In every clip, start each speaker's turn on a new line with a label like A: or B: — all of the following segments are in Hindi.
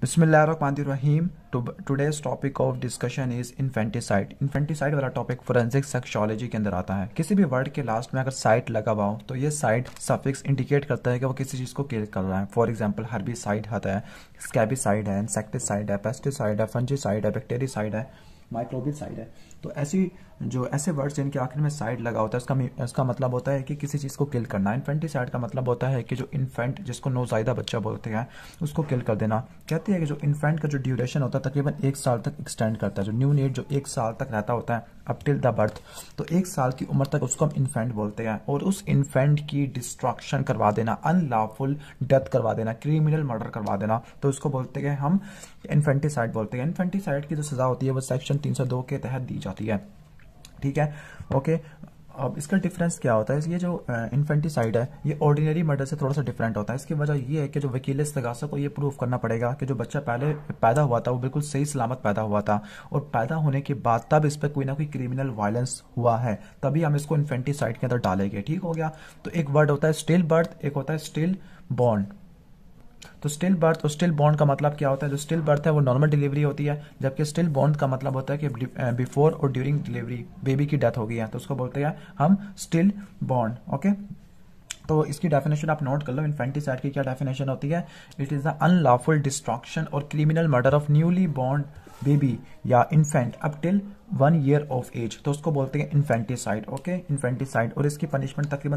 A: बिस्मिल्लाहिर्रहमानिर्रहीम। Today's topic of discussion is infanticide. Infanticide वाला टॉपिक फोरेंसिक सेक्सोलॉजी के अंदर आता है। किसी भी वर्ड के लास्ट में अगर साइड लगा हुआ हो तो ये साइड सफिक्स इंडिकेट करता है कि वो किसी चीज़ को किल कर रहा है। फॉर एग्जांपल हर्बिसाइड आता है, स्कैबिसाइड है, इंसेक्टिसाइड है, पेस्टिसाइड है, फंजीसाइड है, बैक्टीरियासाइड है, माइक्रोबिसाइड है। तो ऐसे वर्ड्स जिनके आखिर में साइड लगा होता है इसका मतलब होता है कि किसी चीज़ को किल करना। इन्फेंटिसाइड का मतलब होता है कि जो इन्फेंट जिसको नौज़ायदा बच्चा बोलते हैं उसको किल कर देना। कहते हैं कि जो इन्फेंट का जो ड्यूरेशन होता है तकरीबन 1 साल तक एक्सटेंड करता है। जो न्यू नेट जो 1 साल तक रहता होता है अप टिल द बर्थ, तो 1 साल की उम्र तक उसको हम इन्फेंट बोलते हैं। और उस इन्फेंट की डिस्ट्रक्शन करवा देना, अनलॉफुल डेथ करवा देना, क्रिमिनल मर्डर करवा देना, तो इसको बोलते हैं हम इन्फेंटिसाइड बोलते हैं। इन्फेंटिसाइड की जो सजा होती है वो सेक्शन 302 के तहत दी जाती है। ठीक है, ओके। अब इसका डिफरेंस क्या होता है? ये जो इन्फेंटिसाइड है ये ऑर्डिनरी मर्डर से थोड़ा सा डिफरेंट होता है। इसकी वजह ये है कि जो वकील इस्तगासा को ये प्रूव करना पड़ेगा कि जो बच्चा पहले पैदा हुआ था वो बिल्कुल सही सलामत पैदा हुआ था, और पैदा होने के बाद तब इस पर कोई ना कोई क्रिमिनल वायलेंस हुआ है, तभी हम इसको इन्फेंटिसाइड के अंदर डालेंगे। ठीक हो गया। तो एक वर्ड होता है स्टिल बर्थ, एक होता है स्टिल बॉर्न। तो स्टिल बर्थ और स्टिल बॉर्न का मतलब क्या होता है? जो स्टिल बर्थ है वो नॉर्मल डिलीवरी होती है, जबकि स्टिल बॉर्न का मतलब होता है कि बिफोर और ड्यूरिंग डिलीवरी बेबी की डेथ हो गई है, तो उसको बोलते हैं हम स्टिल बॉर्न। ओके, तो इसकी डेफिनेशन आप नोट कर लो। इन्फेंटिसाइड की क्या डेफिनेशन होती है? It is the unlawful destruction और criminal murder of newly born baby या infant up till 1 year of age, तो उसको बोलते हैं इन्फेंटिसाइड। Okay, infanticide. और इसकी पनिशमेंट तकरीबन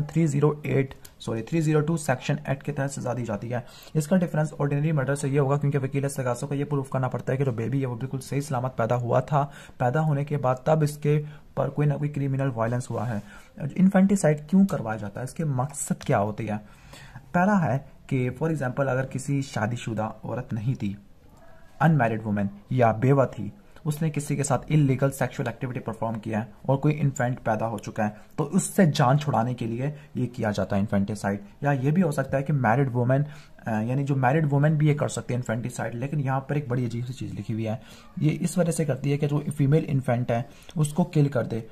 A: 302 सेक्शन एक्ट के तहत सजा दी जाती है। इसका डिफरेंस ऑर्डिनरी मर्डर से ये होगा क्योंकि वकील इस्तगासा को ये प्रूफ करना पड़ता है कि जो बेबी है वो बिल्कुल सही सलामत पैदा हुआ था, पैदा होने के बाद तब इसके पर कोई ना कोई क्रिमिनल वायलेंस हुआ है। इन्फेंटिसाइड क्यों करवाया जाता है? इसके मकसद क्या होती है? पहला है कि फॉर एग्जाम्पल अगर किसी शादीशुदा औरत नहीं थी, अनमैरिड वुमेन या बेवा थी, उसने किसी के साथ इलीगल सेक्सुअल एक्टिविटी परफॉर्म किया है और कोई इन्फेंट पैदा हो चुका है, तो उससे जान छुड़ाने के लिए ये किया जाता है इन्फेंटिसाइड। या ये भी हो सकता है कि मैरिड वुमेन, यानी जो मैरिड वुमेन भी ये कर सकते हैं इन्फेंटिसाइड। लेकिन यहाँ पर एक बड़ी अजीब सी चीज़ लिखी हुई है, ये इस वजह से करती है कि जो फीमेल इन्फेंट है उसको किल कर दे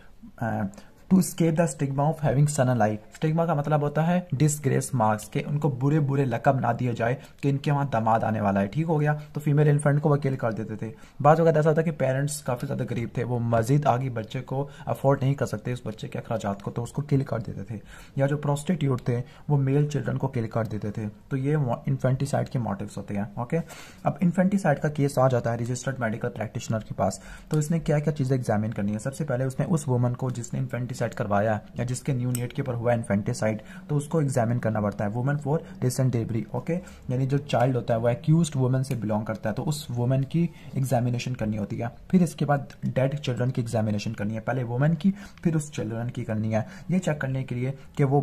A: to escape the stigma of having son alive. Stigma का मतलब होता है डिसग्रेस मार्क्स, के उनको बुरे बुरे लकब ना दिए जाए कि इनके वहां दामाद आने वाला है। ठीक हो गया। तो फीमेल इन्फेंट को वकील कर देते थे। बाद वक्त ऐसा होता कि पेरेंट्स काफी ज्यादा गरीब थे, वो मजीद आगे बच्चे को अफोर्ड नहीं कर सकते उस बच्चे के अखराजात को, तो उसको किल कर देते थे। या जो प्रोस्टिट्यूट थे वो मेल चिल्ड्रन को किल कर देते थे। तो ये इन्फेंटिसाइड के मोटिव्स होते हैं। ओके, अब इन्फेंटिसाइड का केस आ जाता है रजिस्टर्ड मेडिकल प्रैक्टिशनर के पास, तो इसने क्या क्या चीजें एग्जामिन करनी है? सबसे पहले उसने उस वुमन को जिसने इन्फेंटिसाइड करवाया या जिसके न्यू नेट के ऊपर हुआ इन्फेंटिसाइड, तो उसको एग्जामिन करना पड़ता है। Woman for recent delivery. Okay, यानी जो चाइल्ड होता है वो एक्यूज्ड वुमन से बिलोंग करता है, तो उस वुमन की एग्जामिनेशन करनी होती है। फिर इसके बाद डेड चिल्ड्रन की एग्जामिनेशन करनी है, पहले वुमन की फिर उस चिल्ड्रन की करनी है, ये चेक करने के लिए कि वो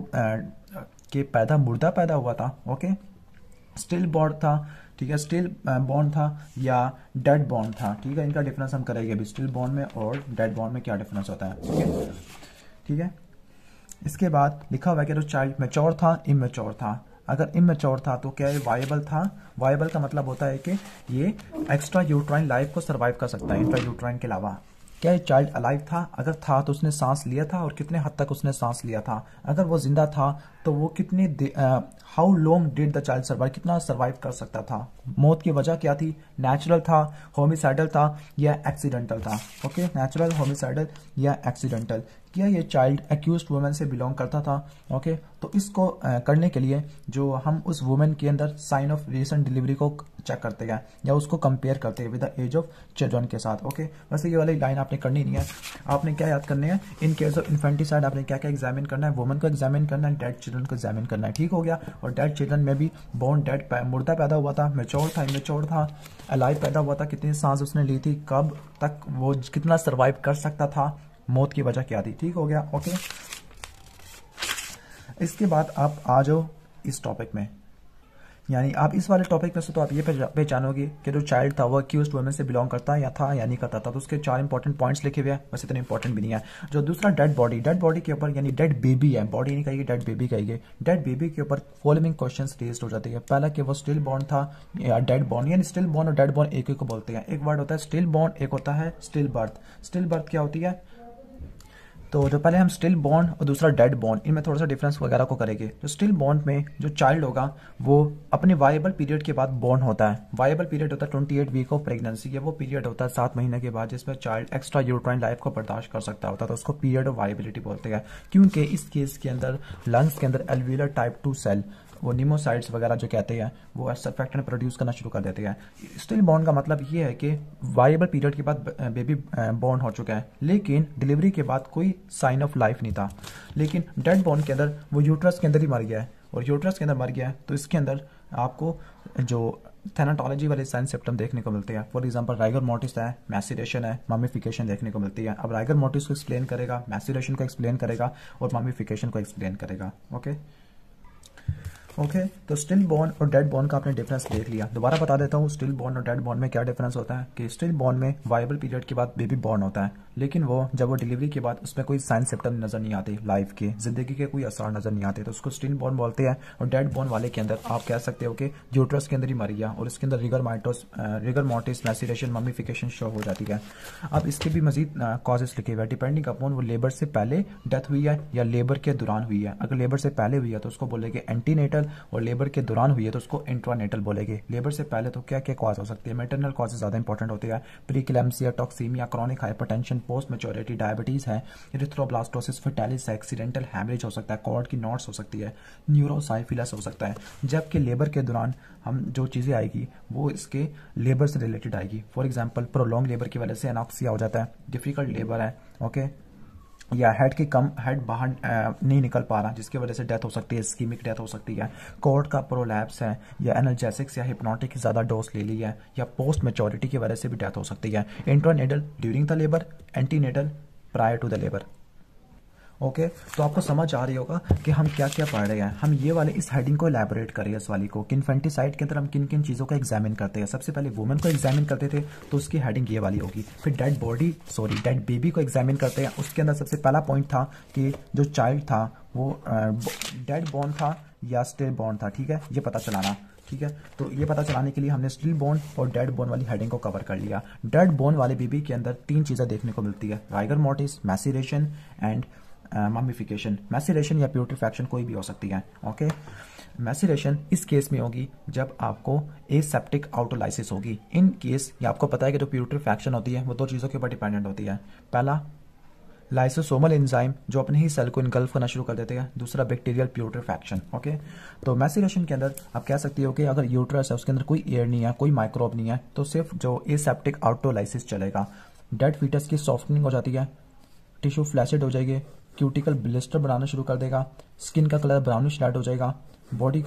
A: कि मुर्दा पैदा हुआ था, ओके, स्टिल बॉर्न था, ठीक है, स्टिल बॉर्न था या डेड बॉर्न था। ठीक है, इनका डिफरेंस हम करेंगे अभी, स्टिल बॉर्न में और डेड बॉर्न में क्या डिफरेंस होता है। ठीक है, ठीक है। इसके बाद लिखा हुआ है कि जो चाइल्ड मैच्योर था, इमेच्योर था। अगर इमेच्योर था तो क्या ये वायबल था? वायबल का मतलब होता है कि ये एक्स्ट्रा यूट्राइन लाइफ को सर्वाइव कर सकता है इंट्रा यूट्राइन के अलावा। क्या ये चाइल्ड अलाइव था? अगर था तो उसने सांस लिया था, और कितने हद तक उसने सांस लिया था? अगर वो जिंदा था तो वो कितने how long did the child survive, कितना सर्वाइव कर सकता था? मौत की वजह क्या थी? नेचुरल था, होमिसाइडल था या एक्सीडेंटल था? ओके, नेचुरल, होमिसाइडल या एक्सीडेंटल। क्या ये चाइल्ड एक्यूज्ड वुमेन से बिलोंग करता था? ओके, तो इसको करने के लिए जो हम उस वुमेन के अंदर साइन ऑफ रीसेंट डिलीवरी को चेक करते हैं या उसको कंपेयर करते हैं with the age of children के साथ। ओके, वैसे ये वाली लाइन आपने करनी नहीं है। आपने क्या याद करने हैं? इन केस ऑफ इन्फेंटिसाइड आपने क्या क्या एग्जामिन करना है? वुमन को एग्जामिन करना है, डेड चिल्ड्रन को एग्जामिन करना है। ठीक हो गया। और डेड चिल्ड्रन में भी बोर्न डेड, मुर्दा पैदा हुआ था, मैच्योर था, इमेच्योर था, अलाइव पैदा हुआ था, कितनी सांस उसने ली थी, कब तक वो कितना सर्वाइव कर सकता था, मौत की वजह क्या थी। ठीक हो गया। ओके, इसके बाद आप आ जाओ इस टॉपिक में, यानी आप इस वाले टॉपिक में से तो आप ये पहचानोगे कि जो चाइल्ड था वो अक्यूज्ड वुमेन से बिलोंग करता या था या नहीं करता था। तो उसके 4 इंपॉर्टेंट पॉइंट्स लिखे हुए हैं, वैसे इतने इंपॉर्टेंट भी नहीं है। जो दूसरा डेड बॉडी के ऊपर, यानी डेड बेबी है, बॉडी नहीं कहेगी, डेड बेबी कहेगी। डेड बेबी के ऊपर फॉलोइंग क्वेश्चंस रेज्ड हो जाते हैं। पहला कि वो स्टिल बॉर्न था या डेड बॉर्न, यानी स्टिल बॉर्न और डेड बॉर्न एक ही को बोलते हैं। एक वर्ड होता है स्टिल बॉर्न, एक होता है स्टिल बर्थ। स्टिल बर्थ क्या होती है? तो जो पहले हम स्टिल बॉर्न और दूसरा डेड बॉर्न, इनमें थोड़ा सा डिफरेंस वगैरह को करेंगे। जो स्टिल बॉर्न में जो चाइल्ड होगा वो अपने वायबल पीरियड के बाद बॉर्न होता है। वायबल पीरियड होता है 28 वीक ऑफ प्रेगनेंसी, ये वो पीरियड होता है 7 महीने के बाद जिसमें चाइल्ड एक्स्ट्रा यूट्राइन लाइफ को बर्दाश्त कर सकता होता है, तो उसको पीरियड ऑफ वायबिलिटी बोलते हैं। क्योंकि इस केस के अंदर लंग्स के अंदर एल्वियुलर टाइप 2 सेल, वो निमोसाइड्स वगैरह जो कहते हैं, वो सर्फेक्टेंट प्रोड्यूस करना शुरू कर देते हैं। स्टिल बॉर्न का मतलब ये है कि वायबल पीरियड के बाद बेबी बॉर्न हो चुका है, लेकिन डिलीवरी के बाद कोई साइन ऑफ लाइफ नहीं था। लेकिन डेड बॉर्न के अंदर वो यूट्रस के अंदर ही मर गया है, और यूट्रस के अंदर मर गया है तो इसके अंदर आपको जो थैनाटोलॉजी वाले साइन सिम्टम देखने को मिलते हैं। फॉर एग्जांपल राइगर मोर्टिस है, मैसिरेशन है, ममिफिकेशन देखने को मिलती है। अब राइगर मोर्टिस को एक्सप्लेन करेगा, मैसिरेशन को एक्सप्लेन करेगा और ममिफिकेशन को एक्सप्लेन करेगा। ओके, तो स्टिल बॉर्न और डेड बॉर्न का आपने डिफरेंस देख लिया। दोबारा बता देता हूँ स्टिल बॉर्न और डेड बॉर्न में क्या डिफरेंस होता है। कि स्टिल बॉर्न में वायबल पीरियड के बाद बेबी बॉर्न होता है, लेकिन वो जब वो डिलीवरी के बाद उसमें कोई साइन सिम्टम नजर नहीं आते, लाइफ के जिंदगी के कोई असर नजर नहीं आते, तो उसको स्टिल बॉर्न बोलते हैं। और डेड बॉर्न वाले के अंदर आप कह सकते हो कि यूट्रस के अंदर ही मर गया और इसके अंदर rigor mortis, maceration, mummification show हो जाती है। अब इसके भी मजीद कॉजेस लिखे हुए हैं डिपेंडिंग अपॉन वो लेबर से पहले डेथ हुई है या लेबर के दौरान हुई है। अगर लेबर से पहले हुई है तो उसको बोलेंगे एंटीनेटल, और लेबर के दौरान हुई है तो उसको इंट्रानेटल बोलेंगे। लेबर से पहले तो क्या क्या कॉज हो सकती है, मैटरनल कॉजेज ज्यादा इंपॉर्टेंट होती है। Preeclampsia, toxaemia, chronic hypertension, post maturity diabetes है, इरिथ्रोब्लास्टोसिस फेटालिस है, एक्सीडेंटल हैमरेज हो सकता है, कॉर्ड की नॉट्स हो सकती है, न्यूरोसाइफिलस हो सकता है। जबकि लेबर के दौरान हम जो चीजें आएगी वो इसके लेबर से रिलेटेड आएगी। फॉर एग्जाम्पल प्रोलॉन्ग लेबर की वजह से एनॉक्सिया हो जाता है, डिफिकल्ट लेबर है, ओके, या हेड बाहर नहीं निकल पा रहा जिसकी वजह से डेथ हो सकती है, इस्कीमिक डेथ हो सकती है, कॉर्ड का प्रोलैप्स है, या एनाल्जेसिक्स या हिप्नोटिक ज़्यादा डोज ले ली है, या पोस्ट मैच्योरिटी की वजह से भी डेथ हो सकती है। Intranatal during the labour, antenatal prior to the labour. Okay, तो आपको समझ आ रही होगा कि हम क्या क्या पढ़ रहे हैं। हम ये वाले इस हेडिंग को एलैबोरेट करें, इस वाली को कि इन्फेंटिसाइड के अंदर हम किन किन चीज़ों को एग्जामिन करते हैं। सबसे पहले वुमेन को एग्जामिन करते थे तो उसकी हेडिंग ये वाली होगी। फिर डेड बेबी को एग्जामिन करते हैं, उसके अंदर सबसे पहला पॉइंट था कि जो चाइल्ड था वो डेड बॉर्न था या स्टिल बॉर्न था। ठीक है, ये पता चलाना। ठीक है, तो ये पता चलाने के लिए हमने स्टिल बॉर्न और डेड बॉर्न वाली हेडिंग को कवर कर लिया। डेड बॉर्न वाले बेबी के अंदर 3 चीज़ें देखने को मिलती है, rigor mortis, maceration and mummification. Maceration या प्यूट्रिफैक्शन कोई भी हो सकती है। ओके, मैसिरेशन इस केस में होगी जब आपको एसेप्टिक आउटोलाइसिस होगी। इन केस ये आपको पता है कि जो प्यूट्रिफैक्शन होती है वो 2 चीज़ों के ऊपर डिपेंडेंट होती है। पहला लाइसोसोमल एंजाइम जो अपने ही सेल को इनगल्फ करना शुरू कर देते हैं, दूसरा बैक्टीरियल प्यूट्रिफैक्शन। ओके, तो मैसिरेशन के अंदर आप कह सकती हो कि अगर यूट्रस है उसके अंदर कोई एयर नहीं है, कोई माइक्रोब नहीं है, तो सिर्फ जो एसेप्टिक आउटोलाइसिस चलेगा। डेड फीटस की सॉफ्टनिंग हो जाती है, टिश्यू फ्लैसिड हो जाएगी, क्यूटिकल ब्लिस्टर बनाना शुरू कर देगा, स्किन का कलर ब्राउनिश रेड हो जाएगा, बॉडी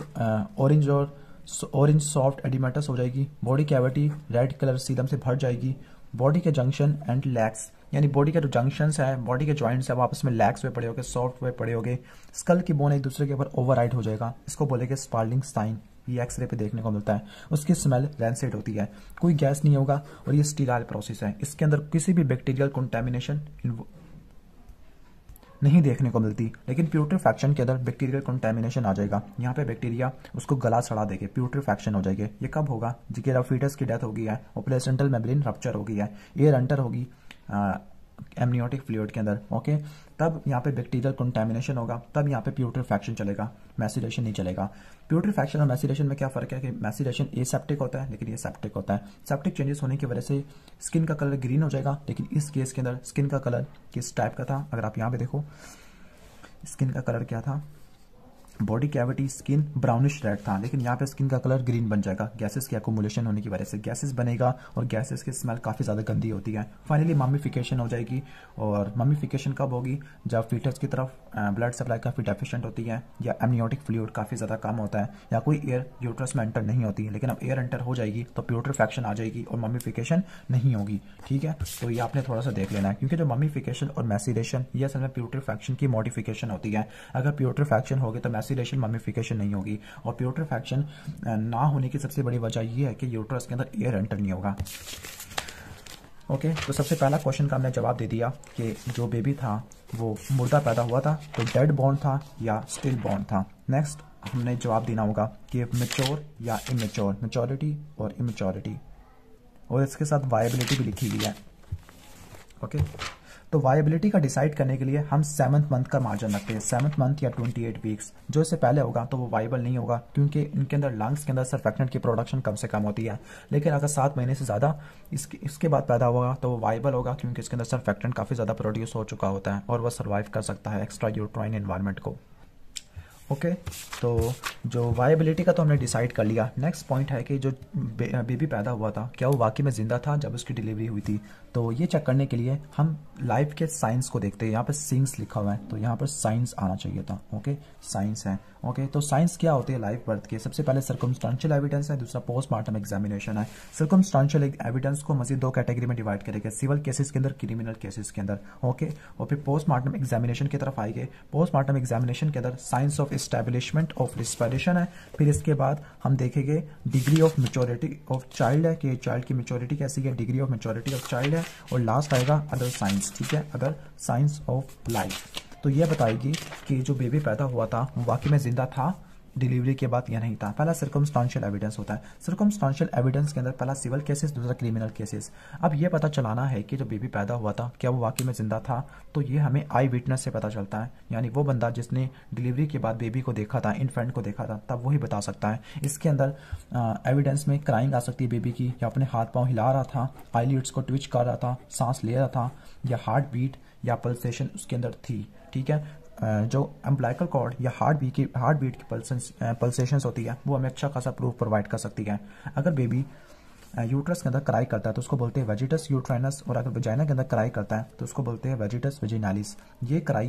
A: ऑरेंज सॉफ्ट एडिमेटस हो जाएगी, body cavity red colour serum से भर जाएगी, बॉडी के जंक्शन एंड लैक्स, यानी बॉडी के जो जंक्शंस है, बॉडी के जॉइंट्स है, वो आपस में लैक्स पे पड़े होंगे, सॉफ्ट पे पड़े होंगे, स्कल की बोन एक दूसरे के ऊपर ओवरराइड हो जाएगा, इसको बोलेंगे स्पार्लिंग साइन। ये एक्सरे पे देखने को मिलता है। उसकी स्मेल रैंसिड होती है, कोई गैस नहीं होगा और ये स्टीराइल प्रोसेस है। इसके अंदर किसी भी बैक्टीरियल कंटेमिनेशन नहीं देखने को मिलती, लेकिन प्यूट्रिफैक्शन के अंदर बैक्टीरियल कंटेमिनेशन आ जाएगा। यहाँ पे बैक्टीरिया उसको गला सड़ा देंगे, प्यूट्रिफैक्शन हो जाएगी। ये कब होगा? जब फीटस की डेथ हो गई है और प्लेसेंटल मेम्ब्रेन रप्चर हो गई है, एयर एंटर होगी एमनियोटिक फ्लूइड के अंदर। ओके, तब यहाँ पे बैक्टीरियल कंटेमिनेशन होगा, तब यहाँ पे प्यूट्रिफैक्शन चलेगा, मैसिरेशन नहीं चलेगा। प्यूट्रिफैक्शन और मैसिरेशन में क्या फर्क है कि मैसिरेशन एसेप्टिक होता है लेकिन ये सेप्टिक होता है। सेप्टिक चेंजेस होने की वजह से स्किन का कलर ग्रीन हो जाएगा, लेकिन इस केस के अंदर स्किन का कलर किस टाइप का था? अगर आप यहाँ पे देखो, स्किन का कलर क्या था? Body cavity skin brownish red था, लेकिन यहाँ पे स्किन का कलर ग्रीन बन जाएगा गैसेस की एक्यूमुलेशन होने की वजह से। गैसेस बनेगा और गैसेस की स्मेल काफ़ी ज़्यादा गंदी होती है। फाइनली ममिफिकेशन हो जाएगी, और ममिफिकेशन कब होगी? जब फीटस की तरफ ब्लड सप्लाई काफ़ी डेफिशिएंट होती है, या एमनियोटिक फ्लूइड काफ़ी ज़्यादा कम होता है, या कोई एयर यूट्रस में एंटर नहीं होती। लेकिन अब एयर एंटर हो जाएगी तो प्यूट्रिफैक्शन आ जाएगी और ममिफिकेशन नहीं होगी। ठीक है, तो ये आपने थोड़ा सा देख लेना है, क्योंकि जो ममिफिकेशन और मैसिरेशन ये असल में प्यूट्रिफैक्शन की मॉडिफिकेशन होती है। अगर प्यूट्रिफैक्शन होगी तो मैसिरेशन ममिफिकेशन नहीं होगी, और प्यूट्रिफैक्शन ना होने की सबसे बड़ी वजह यह है कि यूट्रस के अंदर एयर एंटर नहीं होगा। ओके, तो सबसे पहला क्वेश्चन का हमने जवाब दे दिया कि जो बेबी था वो मुर्दा पैदा हुआ था, तो डेड बॉर्न था या स्टिल बॉर्न था। नेक्स्ट हमने जवाब देना होगा कि मैच्योर या इमेच्योर, मैच्योरिटी और इमेच्योरिटी, और इसके साथ वायबिलिटी भी लिखी हुई है। ओके, तो वायबिलिटी का डिसाइड करने के लिए हम 7th मंथ का मार्जिन रखते हैं, 7th मंथ या 28 वीक्स। जो इससे पहले होगा तो वो वाइबल नहीं होगा, क्योंकि इनके अंदर लंग्स के अंदर सर्फेक्टेंट की प्रोडक्शन कम से कम होती है। लेकिन अगर 7 महीने से ज़्यादा इसके बाद पैदा होगा तो वो वाइबल होगा, क्योंकि इसके अंदर सर्फेक्टेंट काफ़ी ज़्यादा प्रोड्यूस हो चुका होता है और वह सर्वाइव कर सकता है एक्स्ट्रा यूट्राइन एनवायरनमेंट को। ओके तो जो वायबिलिटी का तो हमने डिसाइड कर लिया। नेक्स्ट पॉइंट है कि जो बेबी पैदा हुआ था क्या वो वाकई में ज़िंदा था जब उसकी डिलीवरी हुई थी। तो ये चेक करने के लिए हम लाइफ के साइंस को देखते हैं। यहाँ पर सिंग्स लिखा हुआ है तो यहाँ पर साइंस आना चाहिए था। ओके साइंस है। ओके तो साइंस क्या होती है लाइफ बर्थ के? सबसे पहले सर्कमस्टांशियल एविडेंस है, दूसरा पोस्टमार्टम एग्जामिनेशन है। सर्कमस्टांशियल एविडेंस को मजीद 2 कैटेगरी में डिवाइड करेंगे, सिविल केसेस के अंदर, क्रिमिनल केसेस के अंदर। ओके और फिर पोस्टमार्टम एग्जामिनेशन की तरफ आएंगे। पोस्टमार्टम एग्जामिनेशन के अंदर science of establishment of respiration है। फिर इसके बाद हम देखेंगे degree of maturity of child है कि चाइल्ड की मेच्योरिटी कैसी है, degree of maturity of child है। और लास्ट आएगा अदर साइंस, ठीक है, अदर साइंस ऑफ लाइफ। तो ये बताएगी कि जो बेबी पैदा हुआ था वो वाकई में जिंदा था डिलीवरी के बाद या नहीं था। पहला सर्कमस्टांशियल एविडेंस होता है। सर्कमस्टांशियल एविडेंस के अंदर पहला सिविल केसेस, दूसरा क्रिमिनल केसेस। अब ये पता चलाना है कि जो बेबी पैदा हुआ था क्या वो वाकई में जिंदा था, तो ये हमें आई विटनेस से पता चलता है, यानी वो बंदा जिसने डिलीवरी के बाद बेबी को देखा था, इन्फेंट को देखा था, तब वही बता सकता है। इसके अंदर एविडेंस में क्राइंग आ सकती है बेबी की, या अपने हाथ पाँव हिला रहा था, आईलिड्स को ट्विच कर रहा था, सांस ले रहा था, या हार्ट बीट या पल्सेशन उसके अंदर थी। ठीक है, जो अम्बलाइकल कॉर्ड या हार्ट बीट की पल्सेशंस होती है वो हमें अच्छा खासा प्रूफ प्रोवाइड कर सकती है। अगर बेबी यूट्रस के अंदर क्राई करता है तो उसको बोलते हैं वेजिटस यूट्राइनस, और अगर वजाइना के अंदर क्राई करता है तो उसको बोलते हैं वेजिटस वेजिनालिस। ये क्राई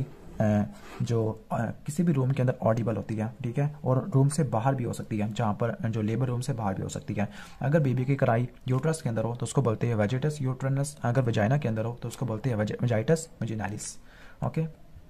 A: जो किसी भी रूम के अंदर ऑडिबल होती है, ठीक है, और रूम से बाहर भी हो सकती है, जहाँ पर जो लेबर रूम से बाहर भी हो सकती है। अगर बेबी की क्राई यूट्रस के अंदर हो तो उसको बोलते हैं वेजिटस यूट्राइनस, अगर वजाइना के अंदर हो तो उसको बोलते हैं वेजाइटस वेजिनालिस। ओके,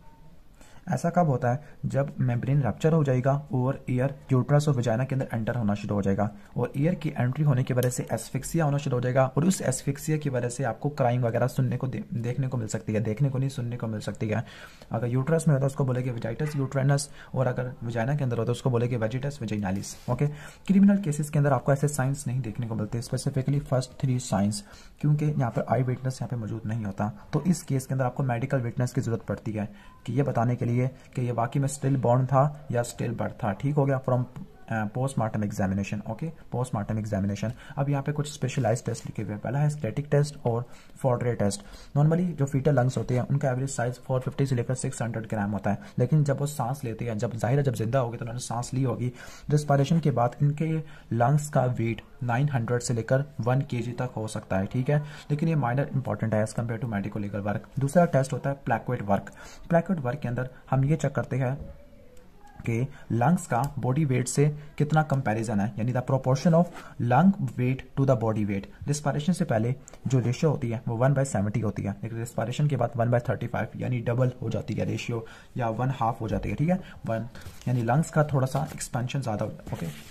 A: ऐसा कब होता है? जब मेम्ब्रेन रप्चर हो जाएगा और एयर यूट्रस और वजाइना के अंदर एंटर होना शुरू हो जाएगा, और एयर की एंट्री होने की वजह से एस्फिक्सिया होना शुरू हो जाएगा, और उस एस्फिक्सिया की वजह से आपको क्राइंग वगैरह सुनने को देखने को मिल सकती है, देखने को नहीं सुनने को मिल सकती है। अगर यूट्रस में होता है उसको बोलेंगे वेजाइटस यूट्राइनस, और अगर वजाइना के अंदर होता है उसको बोलेंगे vagitus vaginalis. Okay, criminal cases के अंदर आपको ऐसे साइंस नहीं देखने को मिलते, स्पेसिफिकली फर्स्ट 3 साइंस, क्योंकि यहाँ पर आई विटनेस यहाँ पे मौजूद नहीं होता। तो इस केस के अंदर आपको मेडिकल विटनेस की जरूरत पड़ती है कि ये बताने के लिए कि ये वाकई में स्टिल बॉर्न था या स्टिल बर्थ था। ठीक हो गया, from postmortem examination. Okay, postmortem examination. अब यहाँ पे कुछ स्पेशलाइज्ड टेस्ट लिखे हुए हैं। पहला है स्टैटिक टेस्ट और फॉर्डरे टेस्ट। नॉर्मली जो फीटल लंग्स होते हैं उनका एवरेज साइज 450 से लेकर 600 ग्राम होता है, लेकिन जब वो सांस लेते हैं, जब जाहिर है जब जिंदा होगी तो उन्होंने सांस ली होगी, रेस्पिरेशन के बाद इनके लंग्स का वेट 900 से लेकर 1 kg तक हो सकता है। ठीक है, लेकिन ये माइनर इंपॉर्टेंट है as compare to medico legal work. दूसरा टेस्ट होता है प्लैकेट वर्क। प्लैकेट वर्क के अंदर हम ये चेक करते हैं कि लंग्स का बॉडी वेट से कितना कंपैरिजन है, यानी the proportion of lung weight to the body weight. Respiration से पहले जो रेशियो होती है वो 1/70 होती है, लेकिन रिस्पिरेशन के बाद 1/35 यानी डबल हो जाती है रेशियो, या 1/2 हो जाती है। ठीक है, 1 यानी लंग्स का थोड़ा सा एक्सपेंशन ज्यादा। ओके,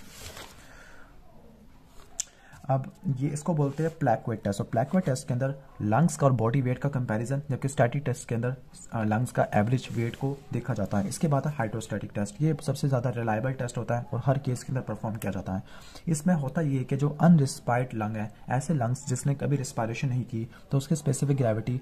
A: अब ये इसको बोलते हैं प्लैकेट टेस्ट। और प्लैकेट टेस्ट के अंदर लंग्स का और बॉडी वेट का कंपैरिजन, जबकि स्टैटिक टेस्ट के अंदर लंग्स का एवरेज वेट को देखा जाता है। इसके बाद है हाइड्रोस्टैटिक टेस्ट। ये सबसे ज़्यादा रिलायबल टेस्ट होता है और हर केस के अंदर परफॉर्म किया जाता है। इसमें होता ये कि जो अनरिस्पायर्ड लंग है, ऐसे लंग्स जिसने कभी रिस्पायरेशन नहीं की, तो उसकी स्पेसिफिक ग्रेविटी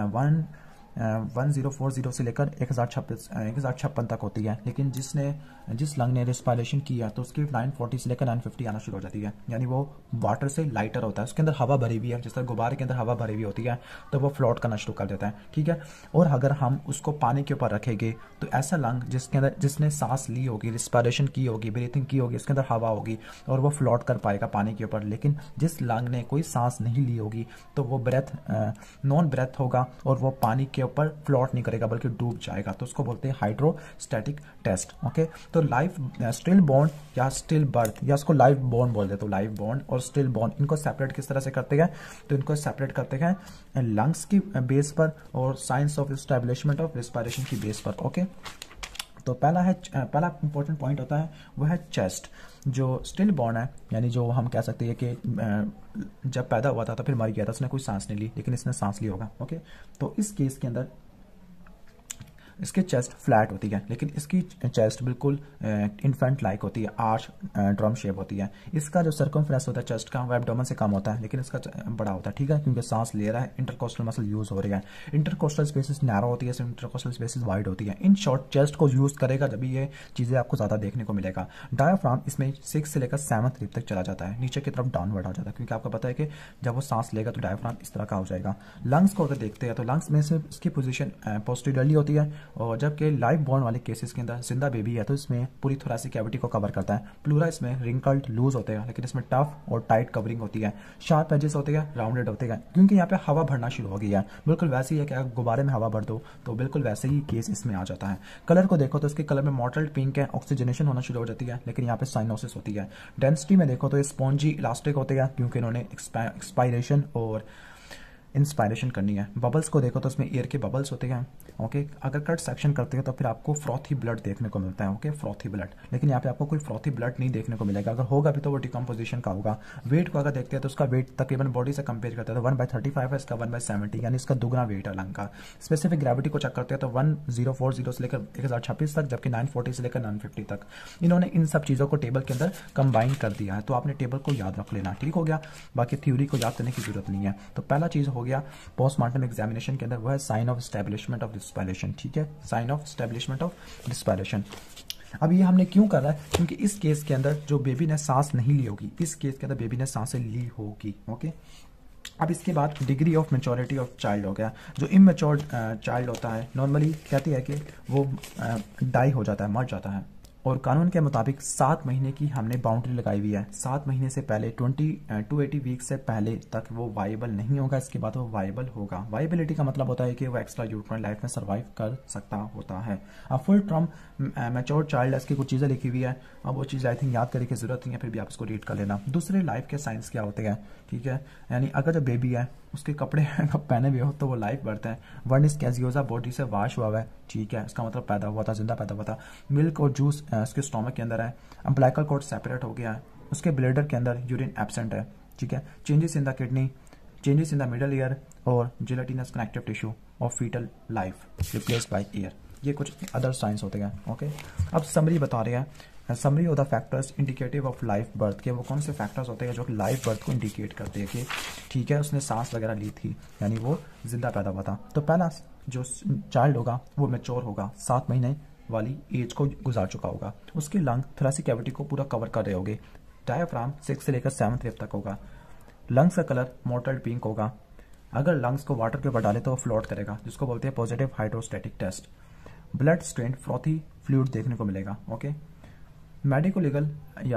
A: 1040 से लेकर 1056 तक होती है, लेकिन जिस लंग ने रिस्पायरेशन किया तो उसकी 940 से लेकर 950 आना शुरू हो जाती है, यानी वो वाटर से लाइटर होता है, उसके अंदर हवा भरी हुई है, जिस तरह गुब्बारे के अंदर हवा भरी हुई होती है तो वो फ्लोट करना शुरू कर देता है। ठीक है, और अगर हम उसको पानी के ऊपर रखेंगे तो ऐसा लंग जिसने सांस ली होगी, रिस्पायरेशन की होगी, ब्रीथिंग की होगी, उसके अंदर हवा होगी और वो फ्लोट कर पाएगा पानी के ऊपर। लेकिन जिस लंग ने कोई सांस नहीं ली होगी तो वो नॉन ब्रेथ होगा और वो पानी के ऊपर फ्लोट नहीं करेगा बल्कि डूब जाएगा, तो उसको बोलते हैं हाइड्रोस्टैटिक टेस्ट। ओके, तो लाइफ स्टिल बॉर्न या स्टिल बर्थ, या उसको लाइफ बॉर्न बोल देते, तो लाइफ बॉर्न और स्टिल बॉर्न, इनको सेपरेट किस तरह से करते हैं? तो इनको सेपरेट करते हैं लंग्स की बेस पर और signs of establishment of respiration की बेस पर। ओके, तो पहला इंपॉर्टेंट पॉइंट होता है वो है चेस्ट। जो स्टिल बॉर्न है, यानी जो हम कह सकते हैं कि जब पैदा हुआ था तो फिर मर गया था, उसने कोई सांस नहीं ली, लेकिन इसने सांस ली होगा। ओके, तो इस केस के अंदर इसकी चेस्ट फ्लैट होती है, लेकिन इसकी चेस्ट बिल्कुल इन्फेंट लाइक होती है, आर्च ड्रम शेप होती है। इसका जो सर्कमफ्रेंस होता है चेस्ट का वो एब्डोमेन से कम होता है, लेकिन इसका बड़ा होता है, ठीक है, क्योंकि सांस ले रहा है, इंटरकोस्टल मसल यूज हो रही है। इंटरकोस्टल स्पेसिस नैरो होती है, इंटरकोस्टल स्पेसिस वाइड होती है। इन शॉर्ट चेस्ट को यूज करेगा जब ये चीजें आपको ज्यादा देखने को मिलेगा। डायाफ्राम इसमें 6 से लेकर 7th रिब तक चला जाता है, नीचे की तरफ डाउनवर्ड आ जाता है, क्योंकि आपको पता है कि जब वो सांस लेगा तो डायाफ्राम इस तरह का हो जाएगा। लंग्स को अगर देखते हैं तो लंग्स में से इसकी पोजीशन पोस्टीरियरली होती है, और जबकि लाइव बॉर्न वाले केसेस के अंदर जिंदा बेबी है तो इसमें पूरी थोरेसिक कैविटी को कवर करता है। प्लूरा इसमें रिंकल्ड लूज होते हैं, लेकिन इसमें टफ और टाइट कवरिंग होती है। शार्प एजेस होते हैं, राउंडेड होते हैं, क्योंकि यहाँ पे हवा भरना शुरू हो गई है। बिल्कुल वैसे ही है कि अगर गुब्बारे में हवा भर दो तो बिल्कुल वैसे ही केस इसमें आ जाता है। कलर को देखो तो इसके कलर में मॉटल्ड पिंक है, ऑक्सीजनेशन होना शुरू हो जाती है, लेकिन यहाँ पे साइनोसिस होती है। डेंसिटी में देखो तो ये स्पॉन्जी इलास्टिक होते हैं, क्योंकि इन्होंने एक्सपायरेशन और इंस्पायरेशन करनी है। बबल्स को देखो तो इसमें एयर के बबल्स होते हैं। ओके, अगर कट सेक्शन करते हैं तो फिर आपको फ्रॉथी ब्लड देखने को मिलता है। ओके, फ्रॉथी ब्लड, लेकिन यहाँ पे आपको कोई फ्रॉथी ब्लड नहीं देखने को मिलेगा। अगर होगा भी तो वो डिकम्पोजिशन का होगा। वेट को अगर देखते हैं तो उसका वेट तकरीबन बॉडी से कंपेयर करते हैं तो 1/35 है, इसका 1/70, यानी इसका दुगना वेट है लंग का। स्पेसिफिक ग्रेविटी को चेक करते हैं तो 1040 से लेकर 1026 तक, जबकि 940 से लेकर 950 तक। इन्होंने इन सब चीज़ों को टेबल के अंदर कंबाइन कर दिया है, तो आपने टेबल को याद रख लेना, ठीक हो गया। बाकी थ्योरी को याद करने की जरूरत नहीं है। तो पहला चीज़ हो गया पोस्टमार्टम एग्जामिनेशन के अंदर, वो है sign of establishment of respiration, ठीक है, sign of establishment of respiration. अब ये हमने क्यों करा है, क्योंकि इस केस के अंदर जो बेबी ने सांस नहीं ली होगी, इस केस के अंदर बेबी ने सांसें ली होगी। ओके, अब इसके बाद degree of maturity of child हो गया। जो इमेच्योर्ड चाइल्ड होता है नॉर्मली कहती है कि वो डाई हो जाता है, मर जाता है, और कानून के मुताबिक 7 महीने की हमने बाउंड्री लगाई हुई है। 7 महीने से पहले 280 वीक से पहले तक वो वाइबल नहीं होगा, इसके बाद वो वाइबल होगा। वाइबिलिटी का मतलब होता है कि वो एक्स्ट्रा यूट्राइन लाइफ में सर्वाइव कर सकता होता है। अब फुल टर्म मैच्योर चाइल्ड इसकी कुछ चीज़ें लिखी हुई है, अब वो चीज़ आई थिंक याद करने की जरूरत नहीं है, फिर भी आप इसको रीड कर लेना। दूसरे लाइफ के साइंस क्या होते हैं, ठीक है, यानी अगर जो बेबी है उसके कपड़े पहने हुए हो तो वो लाइफ बढ़ता है। वन इज कैजियोजा बॉडी से वाश हुआ है, ठीक है, इसका मतलब पैदा हुआ था, जिंदा पैदा हुआ था। मिल्क और जूस उसके स्टोमक के अंदर है। अम्बलाइकल कॉर्ड सेपरेट हो गया है, उसके ब्लैडर के अंदर यूरिन एब्सेंट है, ठीक है। Changes in the kidney, changes in the middle ear और gelatinous connective tissue of foetal life replaced by ear, ये कुछ अदर साइंस होते हैं। ओके, अब समरी बता रहे हैं, summary of the factors indicative of life birth के वो कौन से फैक्टर्स होते हैं जो कि लाइफ बर्थ को इंडिकेट करते हैं कि ठीक है उसने सांस वगैरह ली थी, यानी वो जिंदा पैदा हुआ था। तो पहला जो चाइल्ड होगा वो मैच्योर होगा, 7 महीने वाली एज को गुजार चुका होगा। उसके लंग थोरेसिक कैविटी को पूरा कवर कर रहे होंगे। डायफ्राम 6 से लेकर 7th वेव तक होगा। लंग्स का कलर मॉटल्ड पिंक होगा। अगर लंग्स को वाटर के ऊपर डाले तो वो फ्लोट करेगा, जिसको बोलते हैं positive hydrostatic test. Blood strain frothy fluid देखने को मिलेगा। ओके, मेडिको लीगल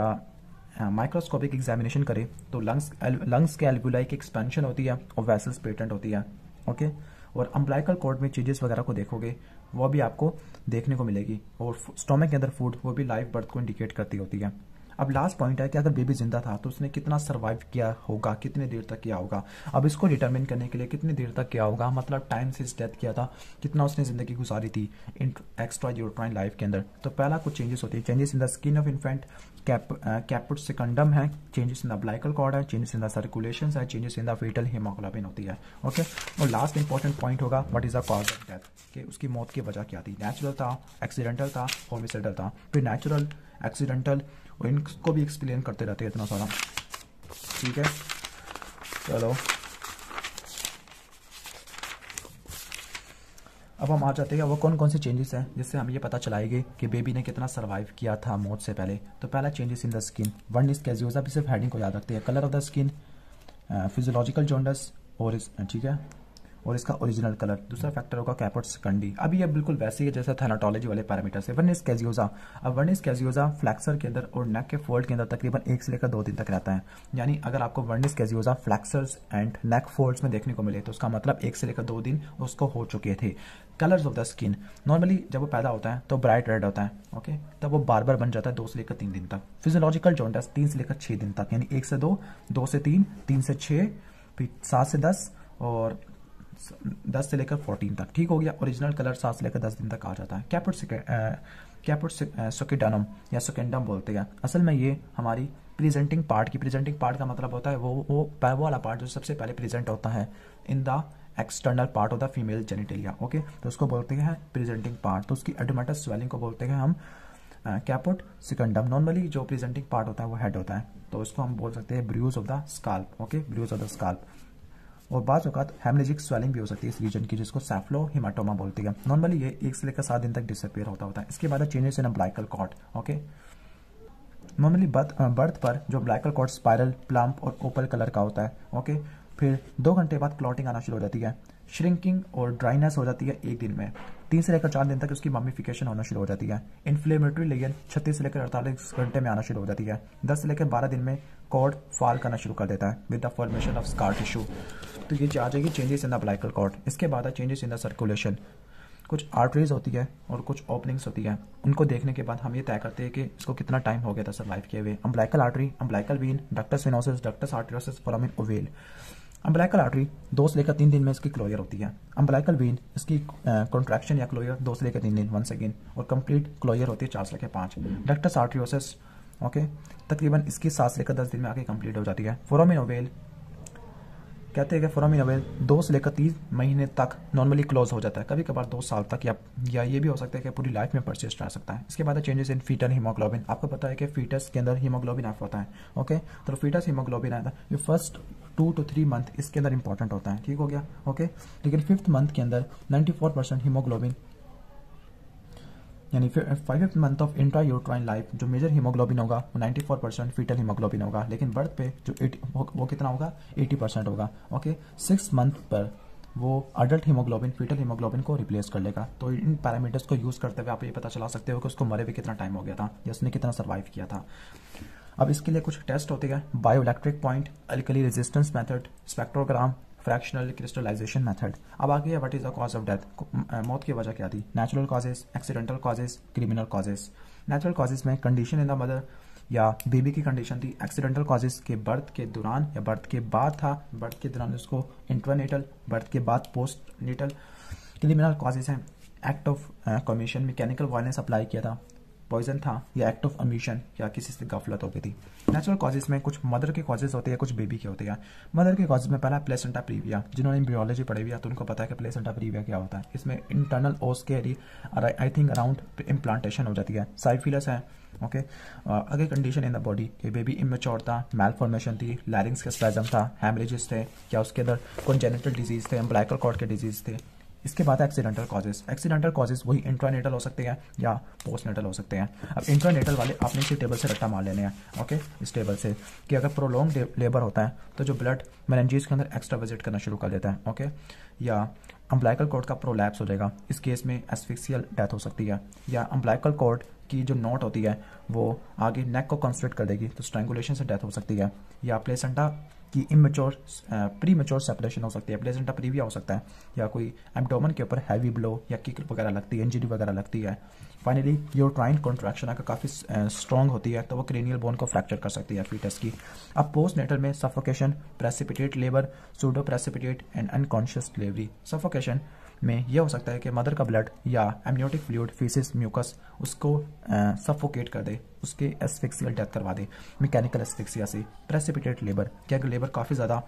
A: या माइक्रोस्कोपिक एग्जामिनेशन करें तो लंग्स के एल्वुलाई की एक्सपेंशन होती है और वेसल्स पेटेंट होती है। ओके, और अम्बलाइकल कॉर्ड में चेंजेस वगैरह को देखोगे वो भी आपको देखने को मिलेगी, और स्टोमक के अंदर फूड वो भी लाइफ बर्थ को इंडिकेट करती होती है। अब लास्ट पॉइंट है कि अगर बेबी जिंदा था तो उसने कितना सर्वाइव किया होगा, कितने देर तक किया होगा। अब इसको डिटरमिन करने के लिए कितनी देर तक किया होगा, मतलब टाइम से डेथ किया था, कितना उसने जिंदगी गुजारी थी एक्स्ट्रा यूट्राइन लाइफ के अंदर। तो पहला कुछ चेंजेस होती है, changes in the skin of infant, caput succedaneum है, changes in the umbilical cord है, चेंजेस इन द सर्कुलेशन है, changes in the foetal haemoglobin होती है। ओके, और लास्ट इंपॉर्टेंट पॉइंट होगा what is the cause of death, कि उसकी मौत की वजह क्या थी, नेचुरल था, एक्सीडेंटल था, होमिसाइडल था। फिर नेचुरल, एक्सीडेंटल, और इनको भी एक्सप्लेन करते रहते हैं इतना सारा, ठीक है। चलो अब हम आ जाते हैं वो कौन कौन से चेंजेस हैं जिससे हम ये पता चलाएंगे कि बेबी ने कितना सर्वाइव किया था मौत से पहले। तो पहला changes in the skin, one is caseosa, भी सिर्फ हेडिंग को याद रखते हैं। Colour of the skin, physiological jaundice, और ठीक है, और इसका ओरिजिनल कलर। दूसरा फैक्टर होगा कैपुट सेकंडी। अब ये बिल्कुल वैसे ही है जैसे थैनाटोलॉजी वाले पैरामीटर से। वर्निस कैजियोजा, अब वर्निस कैजियोजा फ्लैक्सर के अंदर और नेक के फोल्ड के अंदर तकरीबन 1 से लेकर 2 दिन तक रहता है। यानी अगर आपको वर्निस कैजियोजा फ्लैक्सर्स एंड नेक फोल्ड्स में देखने को मिले तो उसका मतलब 1 से लेकर 2 दिन उसको हो चुके थे। Colours of the skin, normally जब वो पैदा होता है तो ब्राइट रेड होता है। ओके, तब वो बार बार बन जाता है 2 से लेकर 3 दिन तक। फिजियोलॉजिकल जॉन्डिस 3 से लेकर 6 दिन तक, यानी 1 से 2, 2 से 3, 3 से 6, फिर 7 से 10 और 10 से लेकर 14 तक, ठीक हो गया। ओरिजिनल कलर 7 से लेकर 10 दिन तक आ जाता है। कैपुट सोकिडानम या सोकेंडम बोलते हैं। असल में ये हमारी प्रेजेंटिंग पार्ट का मतलब होता है वो वाला पार्ट जो सबसे पहले प्रेजेंट होता है in the external part of the female genitalia. Okay, तो उसको बोलते हैं प्रेजेंटिंग पार्ट। तो उसकी एडोमेटस स्वेलिंग को बोलते हैं हम कैपोट सिकंडम। नॉर्मली जो प्रेजेंटिंग पार्ट होता है वो हेड होता है, तो इसको हम बोल सकते हैं bruise of the scalp. Okay, bruise of the scalp. और बाज़ औक़ात हेमरेजिक स्वेलिंग भी हो सकती है इस रीजन की, जिसको सैफ्लो हिमाटोमा बोलती है। नॉर्मली ये 1 से लेकर 7 दिन तक डिसअपियर होता है। इसके बाद changes in umbilical cord. Okay, normally birth पर जो अम्बिलिकल कॉर्ड स्पाइरल, प्लम्प और ओपल कलर का होता है। ओके, फिर 2 घंटे बाद क्लॉटिंग आना शुरू हो जाती है, श्रिंकिंग और ड्राइनेस हो जाती है 1 दिन में। 3 से लेकर 4 दिन तक उसकी मम्मीफिकेशन होना शुरू हो जाती है। इन्फ्लेमेटरी लेयर 36 से लेकर 48 घंटे में आना शुरू हो जाती है। 10 से लेकर 12 दिन में कॉर्ड फॉल करना शुरू कर देता है with the formation of scar tissue. तो ये आ जाएगी changes in the umbilical cord. इसके बाद है चेंजेस इन द सर्कुलेशन। कुछ आर्टरीज होती है और कुछ ओपनिंग्स होती है। उनको देखने के बाद हम ये तय करते हैं कि इसको कितना टाइम हो गया था सर्वाइव किए हुए। Umbilical artery, umbilical vein, ductus venosus, ductus arteriosus, foramen ovale. Umbilical artery 2 से लेकर 3 दिन में इसकी क्लोजर होती है। अम्बिलिकल वेन इसकी कॉन्ट्रैक्शन या क्लोजर 2 से लेकर 3 दिन वंस अगेन, और कंप्लीट क्लोजर होती है 4 से लेकर 5। डक्टस आर्टेरियोसिस ओके तकरीबन इसकी 7 से लेकर 10 दिन में आके कंप्लीट हो जाती है। फोरामिन ओवेल कहते हैं कि फोरामिन ओवेल 2 से लेकर 3 महीने तक नॉर्मली क्लोज हो जाता है, कभी कभार 2 साल तक, या ये भी हो सकता है कि पूरी लाइफ में परसिस्ट रह सकता है। इसके बाद चेंजेस इन फीटल हीमोग्लोबिन। आपको पता है कि फीटस के अंदर हीमोग्लोबिन एफ होता है। ओके, तो फीटस हीमोग्लोबिन आता है, ये फर्स्ट 2 to 3 मंथ इसके अंदर इंपॉर्टेंट होता है। ठीक हो गया। ओके, लेकिन 5th मंथ के अंदर 94% हीमोग्लोबिन, यानी 5th month of intra uterine life जो मेजर हीमोग्लोबिन होगा वो 94% फीटल हीमोग्लोबिन होगा, लेकिन बर्थ पे जो वो कितना होगा 80% होगा। ओके, 6th मंथ पर वो अडल्ट हीमोग्लोबिन फीटल हीमोग्लोबिन को रिप्लेस कर लेगा। तो इन पैरामीटर्स को यूज करते हुए आप ये पता चला सकते हो कि उसको मरे हुए कितना टाइम हो गया था या उसने कितना सर्वाइव किया था। अब इसके लिए कुछ टेस्ट होते हैं, bioelectric point, alkali resistance method, spectrogram, fractional crystallisation method. अब आगे है what is the cause of death, मौत की वजह क्या थी। Natural causes, accidental causes, criminal causes. Natural causes में कंडीशन इन द मदर या बेबी की कंडीशन थी। एक्सीडेंटल कॉजेस के बर्थ के दौरान या बर्थ के बाद था, बर्थ के दौरान उसको इंट्रानेटल, बर्थ के बाद पोस्ट नेटल। क्रिमिनल कॉजेस हैं act of commission, mechanical violence apply किया था, पॉइजन था, या एक्ट ऑफ अमिशन या किसी से गफलत हो गई थी। नेचुरल कॉजेज में कुछ मदर के कॉजेज होते हैं, कुछ बेबी के होते हैं। मदर के कॉजेज में पहला प्लेसेंटा प्रीविया, जिन्होंने बायोलॉजी पढ़ी हुई है तो उनको पता है कि प्लेसेंटा प्रीविया क्या होता है। इसमें इंटरनल ओस के आई थिंक अराउंड इम्प्लांटेशन हो जाती है। साइफिलस है। ओके, अगर कंडीशन इन द बॉडी कि बेबी इमेच्योर था, मैल फॉर्मेशन थी, लैरिंग्स का स्पैज़म था, हेमरेजेस थे, या उसके अंदर कॉन्जेनिटल डिजीज थे, अम्बिलिकल कॉर्ड के डिजीज थे। इसके बाद एक्सीडेंटल कॉजेस। एक्सीडेंटल कॉजेस वही इंट्रानेटल हो सकते हैं या पोस्टनेटल हो सकते हैं। अब इंट्रानेटल वाले आपने इसी टेबल से रट्टा मार लेने हैं। ओके, इस टेबल से कि अगर प्रोलॉन्ग लेबर होता है तो जो ब्लड मेनिंजेस के अंदर एक्स्ट्रा विजिट करना शुरू कर देता है। ओके, या अम्बिलिकल कॉर्ड का प्रोलैप्स हो जाएगा, इस केस में एस्फिक्सियल डेथ हो सकती है। या अम्बिलिकल कॉर्ड की जो नॉट होती है वो आगे नेक को कंस्ट्रिक्ट कर देगी तो स्ट्रैंगुलेशन से डेथ हो सकती है। या प्लेसेंटा की इमेच्योर प्री मेच्योर सेपरेशन हो सकती है, प्लेसेंटा प्रीविया हो सकता है, या कोई एब्डोमेन के ऊपर हैवी ब्लो या किक वगैरह लगती है, इंजरी वगैरह लगती है। फाइनली यूट्राइन कॉन्ट्रैक्शन अगर काफ़ी स्ट्रॉन्ग होती है तो वो क्रेनियल बोन को फ्रैक्चर कर सकती है फीटस की। अब पोस्ट नेटल में suffocation, precipitate labour, pseudo precipitate and unconscious delivery. Suffocation में यह हो सकता है कि मदर का ब्लड या एमनियोटिक फ्लूइड, फीसिस, म्यूकस उसको सफोकेट कर दे, उसके एस्फिक्सियल डेथ करवा दे मैकेनिकल एस्फिक्सिया से। प्रेसिपिटेट लेबर कि अगर लेबर काफ़ी ज़्यादा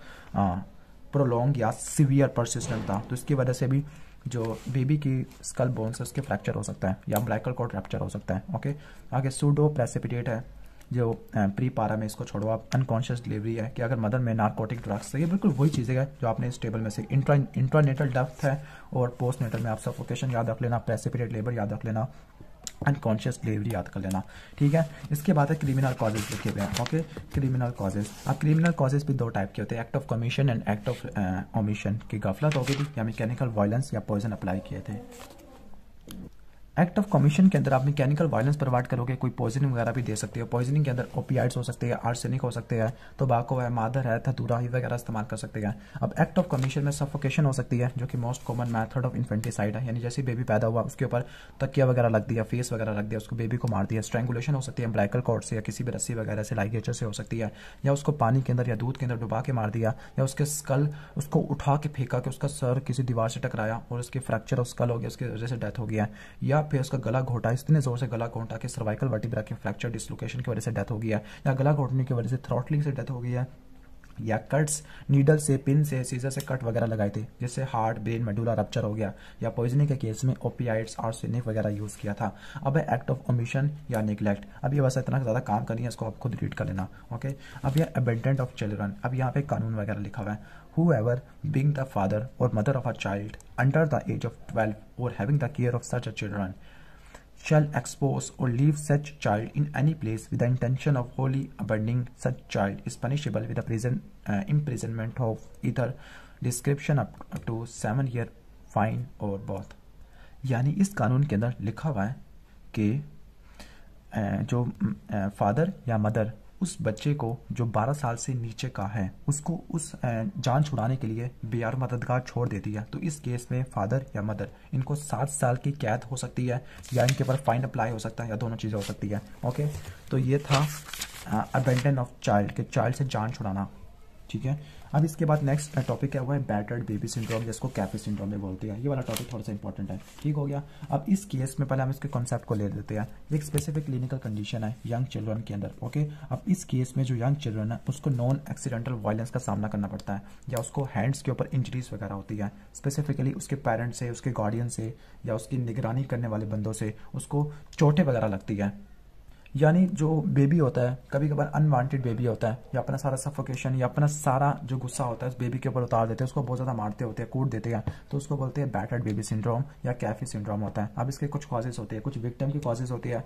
A: प्रोलॉन्ग या सीवियर परसिस्टेंट था तो इसकी वजह से भी जो बेबी की स्कल बोन्स है उसके फ्रैक्चर हो सकता है या अम्बिलिकल कॉर्ड रैप्चर हो सकता है। ओके, आगे सूडो प्रेसिपिटेट है जो प्री पारा में, इसको छोड़ो आप। अनकॉन्शियस डिलीवरी है कि अगर मदर में नार्कोटिक ड्रग्स, तो ये बिल्कुल वही चीज़ें है जो आपने इस टेबल में से इंट्रानेटल डेथ है, और पोस्ट नेटल में आप सफोकेशन याद रख लेना, प्रेसिपिटेट लेबर याद रख लेना, अनकॉन्शियस डिलीवरी याद कर लेना। ठीक है, इसके बाद है क्रिमिनल कॉजेज लिखे हुए हैं। Okay, criminal causes. अब क्रिमिनल कॉजेज भी 2 टाइप के होते हैं, act of commission and act of omission. की गफलत हो गई थी या मैकेनिकल वायलेंस या पॉइजन अप्लाई किए थे। एक्ट ऑफ कमीशन के अंदर आप मैकेनिकल वायलेंस प्रोवाइड करोगे, कोई पॉइजनिंग वगैरह भी दे सकते हो। पॉइजनिंग के अंदर ओपियाइड्स हो सकते हैं, आर्सेनिक हो सकते हैं, टोबाको है, मादर है, धतूरा वगैरह इस्तेमाल कर सकते हैं। अब एक्ट ऑफ कमीशन में सफोकेशन हो सकती है जो कि most common method of infanticide है, यानी जैसे बेबी पैदा हुआ उसके ऊपर तकिया वगैरह रख दिया, फेस वगैरह रख दिया, उसको बेबी को मार दिया। स्ट्रैंगुलेशन हो सकती है अम्बिलिकल कॉर्ड से या किसी भी रस्सी वगैरह से, लाइगेचर से हो सकती है, या उसको पानी के अंदर या दूध के अंदर डुबा के मार दिया, या उसके स्कल उसको उठा के फेंका कि उसका सर किसी दीवार से टकराया और उसके फ्रैक्चर ऑफ स्कल हो गया, उसकी वजह से डेथ हो गया। या फिर उसका गला घोटा, इतने जोर से गला घोटा कि सर्वाइकल वर्टिब्रा के फ्रैक्चर डिसलोकेशन की वजह से डेथ हो गई है, या गला घोटने की वजह से थ्रॉटलिंग से डेथ हो गई है, या कट्स नीडल से, पिन से, सीजर से कट वगैरह लगाए थे, जिससे हार्ट, ब्रेन, मेडुला रप्चर हो गया, या पॉइजनिंग के केस में ओपियाइड्स, आर्सेनिक वगैरह यूज़ किया था। अब है एक्ट ऑफ ओमिशन या निगलेक्ट। अब ये वैसे इतना ज़्यादा काम करनी है, इसको आप खुद रीड कर लेना। ओके, अब ये अबेंडेंट ऑफ चिल्ड्रन। अब यहाँ पे कानून वगैरह लिखा हुआ है, whoever being the father or mother of a child under the age of 12 or having the care of such a children shall expose or leave such child in any place with the intention of wholly abandoning such child is punishable with a imprisonment of either description up to 7 year fine or both। यानी इस कानून के अंदर लिखा हुआ है कि जो फादर या मदर उस बच्चे को जो 12 साल से नीचे का है उसको उस जान छुड़ाने के लिए बेयार मददगार छोड़ देती है, तो इस केस में फादर या मदर इनको 7 साल की कैद हो सकती है, या इनके ऊपर फाइन अप्लाई हो सकता है, या दोनों चीज़ें हो सकती है। ओके, तो ये था अबेंडन ऑफ चाइल्ड के चाइल्ड से जान छुड़ाना। ठीक है, अब इसके बाद नेक्स्ट टॉपिक है वो है बैटर्ड बेबी सिंड्रोम, जिसको कैफी सिंड्रोम में बोलते हैं। ये वाला टॉपिक थोड़ा सा इंपॉर्टेंट है। ठीक हो गया। अब इस केस में पहले हम इसके कॉन्सेप्ट को ले लेते हैं। एक स्पेसिफिक क्लिनिकल कंडीशन है यंग चिल्ड्रन के अंदर। ओके, अब इस केस में जो यंग चिल्ड्रन है उसको नॉन एक्सीडेंटल वायलेंस का सामना करना पड़ता है, या उसको हैंड्स के ऊपर इंजरीज वगैरह होती है, स्पेसिफिकली उसके पेरेंट्स से, उसके गार्डियन से, या उसकी निगरानी करने वाले बंदों से उसको चोटें वगैरह लगती है। यानी जो बेबी होता है, कभी कभार अनवांटेड बेबी होता है, या अपना सारा सफोकेशन या अपना सारा जो गुस्सा होता है उस बेबी के ऊपर उतार देते हैं, उसको बहुत ज़्यादा मारते होते हैं, कूट देते हैं, तो उसको बोलते हैं बैटर्ड बेबी सिंड्रोम या कैफी सिंड्रोम होता है। अब इसके कुछ कॉजेज होते हैं, कुछ विक्टिम की कॉजेज होती है।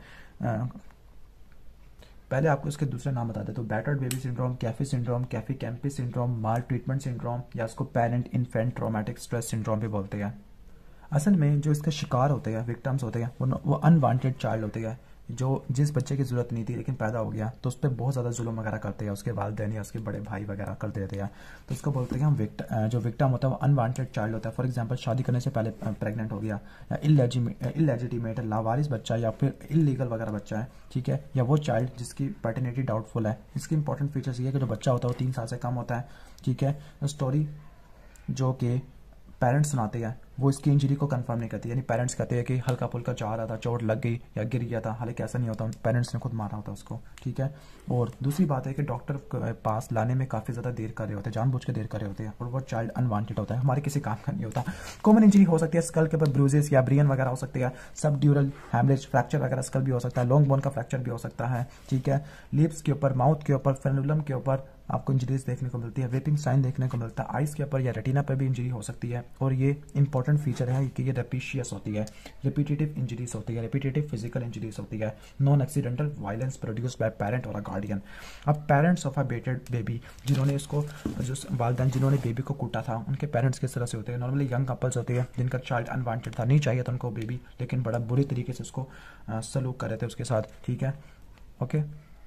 A: पहले आपको इसके दूसरे नाम बता दें, तो battered baby syndrome, Caffey Kempe syndrome, maltreatment syndrome, या इसको parent infant traumatic stress syndrome भी बोलते हैं। असल में जो इसके शिकार होते हैं, विक्टिम्स होते हैं, वो अनवांटेड चाइल्ड होते हैं, जो जिस बच्चे की जरूरत नहीं थी लेकिन पैदा हो गया, तो उस पर बहुत ज़्यादा जुल्म वगैरह करते हैं, उसके वालिदैन या उसके बड़े भाई वगैरह करते रहते हैं, तो उसको बोलते हैं हम जो विक्टिम होता है वो अनवांटेड चाइल्ड होता है। फॉर एग्जांपल शादी करने से पहले प्रेग्नेंट हो गया, या इलेजिटिमेट लावारिस बच्चा, या फिर इलीगल वगैरह बच्चा है। ठीक है, या वो चाइल्ड जिसकी पैटर्निटी डाउटफुल है। इसकी इंपॉर्टेंट फीचर्स ये है कि जो बच्चा होता है वो 3 साल से कम होता है। ठीक है, स्टोरी जो कि पेरेंट्स सुनाते हैं वो इसकी इंजरी को कंफर्म नहीं करती, यानी पेरेंट्स कहते हैं कि हल्का फुल्का जा रहा था, चोट लग गई या गिर गया था, हालांकि ऐसा नहीं होता, पेरेंट्स ने खुद मारा होता उसको। ठीक है, और दूसरी बात है कि डॉक्टर के पास लाने में काफ़ी ज़्यादा देर कर रहे होते हैं, जानबूझ के देर कर रहे होते हैं, और वो चाइल्ड अनवांटेड होता है, हमारे किसी काम का नहीं होता। कॉमन इंजरी हो सकती है, स्कल के ऊपर ब्रूजेस या ब्रियन वगैरह हो सकती है, सब ड्यूरल हैमरेज, फ्रैक्चर वगैरह स्कल भी हो सकता है, लॉन्ग बोन का फ्रैक्चर भी हो सकता है। ठीक है, लिप्स के ऊपर, माउथ के ऊपर, फ्रेनुलम के ऊपर आपको इंजरीज देखने को मिलती है, वेपिंग साइन देखने को मिलता है, आइस के ऊपर या रेटिना पर भी इंजरी हो सकती है। और ये इंपॉर्टेंट फीचर है कि ये रेपिशियस होती है, रिपीटेटिव इंजरीज होती है, रिपीटेटिव फिजिकल इंजरीज होती है, non accidental violence produced by parent और अ गार्डियन। अब parents of a battered baby, जिन्होंने इसको, जो वालिदैन जिन्होंने बेबी को कूटा था, उनके पेरेंट्स किस तरह से होते हैं? नॉर्मली यंग कपल्स होते हैं जिनका चाइल्ड अनवांटेड था, नहीं चाहिए था उनको बेबी, लेकिन बड़ा बुरी तरीके से उसको सलूक कर रहे थे उसके साथ। ठीक है, ओके,